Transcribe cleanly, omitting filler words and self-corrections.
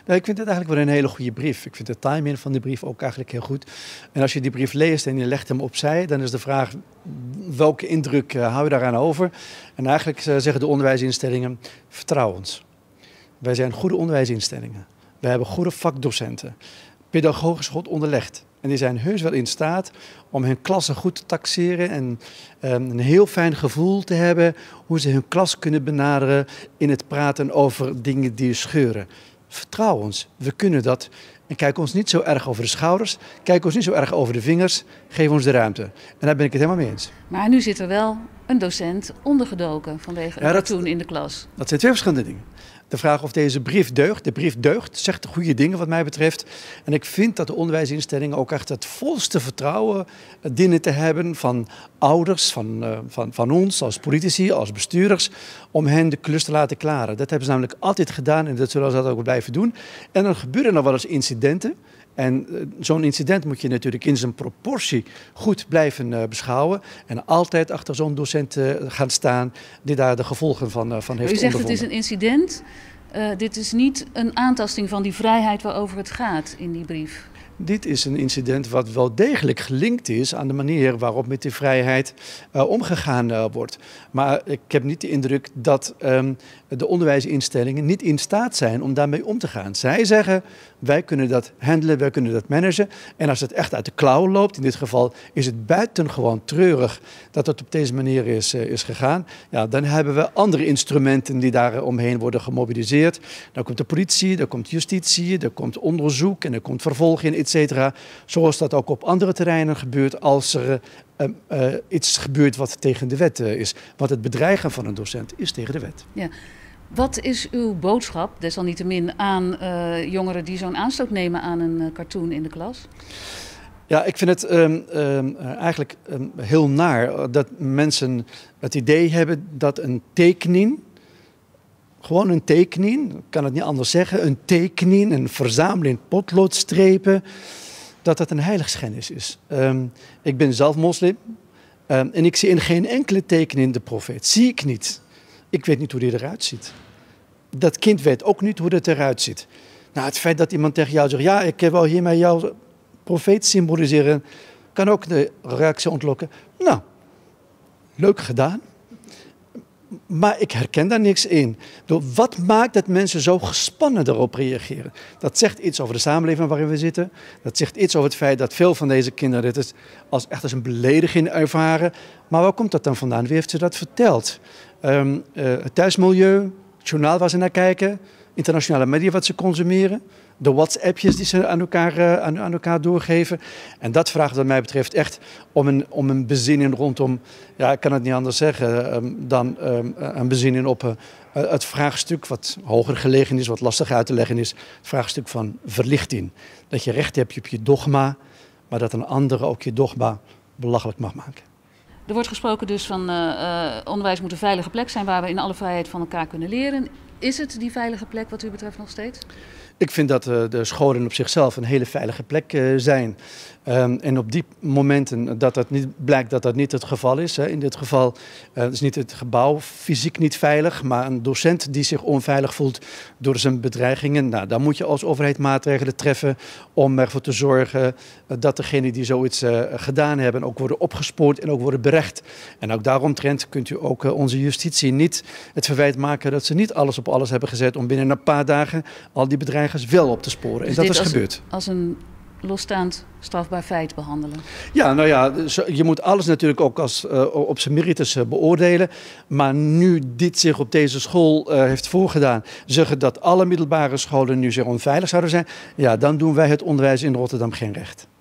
Ja, ik vind het eigenlijk wel een hele goede brief. Ik vind de timing van de brief ook eigenlijk heel goed. En als je die brief leest en je legt hem opzij, dan is de vraag, welke indruk hou je daaraan over? En eigenlijk zeggen de onderwijsinstellingen, vertrouw ons. Wij zijn goede onderwijsinstellingen. We hebben goede vakdocenten, pedagogisch goed onderlegd. En die zijn heus wel in staat om hun klassen goed te taxeren en een heel fijn gevoel te hebben hoe ze hun klas kunnen benaderen in het praten over dingen die scheuren. Vertrouw ons, we kunnen dat. En kijk ons niet zo erg over de schouders, kijk ons niet zo erg over de vingers, geef ons de ruimte. En daar ben ik het helemaal mee eens. Maar nu zit er wel een docent ondergedoken vanwege een cartoon in de klas. Dat zijn twee verschillende dingen. De vraag of deze brief deugt. De brief deugt, zegt de goede dingen wat mij betreft. En ik vind dat de onderwijsinstellingen ook echt het volste vertrouwen dienen te hebben van ouders, van ons als politici, als bestuurders, om hen de klus te laten klaren. Dat hebben ze namelijk altijd gedaan en dat zullen ze dat ook blijven doen. En dan gebeuren er wel eens incidenten. En zo'n incident moet je natuurlijk in zijn proportie goed blijven beschouwen. En altijd achter zo'n docent gaan staan die daar de gevolgen van heeft ondervonden. U zegt het is een incident. Dit is niet een aantasting van die vrijheid waarover het gaat in die brief. Dit is een incident wat wel degelijk gelinkt is aan de manier waarop met die vrijheid omgegaan wordt. Maar ik heb niet de indruk dat de onderwijsinstellingen niet in staat zijn om daarmee om te gaan. Zij zeggen, wij kunnen dat handelen, wij kunnen dat managen. En als het echt uit de klauwen loopt, in dit geval is het buitengewoon treurig dat het op deze manier is gegaan. Ja, dan hebben we andere instrumenten die daar omheen worden gemobiliseerd. Dan komt de politie, dan komt justitie, er komt onderzoek en er komt vervolging, etc. Zoals dat ook op andere terreinen gebeurt als er iets gebeurt wat tegen de wet is. Want het bedreigen van een docent is tegen de wet. Ja. Wat is uw boodschap, desalniettemin, aan jongeren die zo'n aanstoot nemen aan een cartoon in de klas? Ja, ik vind het eigenlijk heel naar dat mensen het idee hebben dat een tekening, gewoon een tekening, ik kan het niet anders zeggen, een tekening, een verzameling potloodstrepen, dat het een heiligschennis is. Ik ben zelf moslim en ik zie in geen enkele tekening de profeet. Zie ik niet. Ik weet niet hoe die eruit ziet. Dat kind weet ook niet hoe dat eruit ziet. Nou, het feit dat iemand tegen jou zegt, ja, ik wil hiermee jouw profeet symboliseren, kan ook de reactie ontlokken. Nou, leuk gedaan. Maar ik herken daar niks in. Wat maakt dat mensen zo gespannen erop reageren? Dat zegt iets over de samenleving waarin we zitten. Dat zegt iets over het feit dat veel van deze kinderen dit echt als een belediging ervaren. Maar waar komt dat dan vandaan? Wie heeft ze dat verteld? Het thuismilieu, het journaal waar ze naar kijken, internationale media wat ze consumeren, de WhatsAppjes die ze aan elkaar doorgeven. En dat vraagt wat mij betreft echt om een bezinning rondom, ja, ik kan het niet anders zeggen, dan een bezinning op het vraagstuk wat hoger gelegen is, wat lastig uit te leggen is, het vraagstuk van verlichting. Dat je recht hebt op je dogma, maar dat een andere ook je dogma belachelijk mag maken. Er wordt gesproken dus van onderwijs moet een veilige plek zijn waar we in alle vrijheid van elkaar kunnen leren. Is het die veilige plek wat u betreft nog steeds? Ik vind dat de scholen op zichzelf een hele veilige plek zijn. En op die momenten dat dat niet blijkt dat dat niet het geval is. In dit geval is niet het gebouw fysiek niet veilig, maar een docent die zich onveilig voelt door zijn bedreigingen. Nou, dan moet je als overheid maatregelen treffen om ervoor te zorgen dat degenen die zoiets gedaan hebben ook worden opgespoord en ook worden berecht. En ook daaromtrent kunt u ook onze justitie niet het verwijt maken dat ze niet alles op alles hebben gezet om binnen een paar dagen al die bedreigers wel op te sporen. Dus en dat is gebeurd. Als een losstaand strafbaar feit behandelen? Ja, nou ja, je moet alles natuurlijk ook op zijn merites beoordelen. Maar nu dit zich op deze school heeft voorgedaan, zeggen dat alle middelbare scholen nu zeer onveilig zouden zijn, ja, dan doen wij het onderwijs in Rotterdam geen recht.